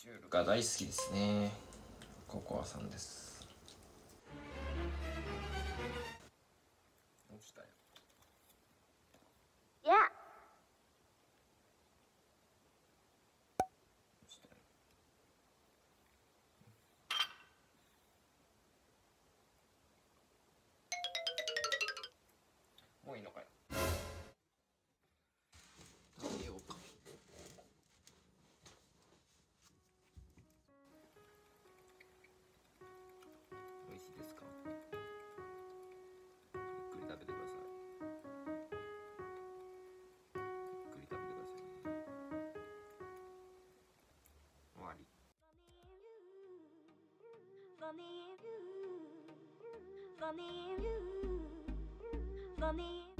シュールが大好きですね。ココアさんです。落ちたよ。 いや。 落ちたよ。もういいのかよ。食べようか。美味しいですか？ゆっくり食べてください。ゆっくり食べてくださいね。終わり。For me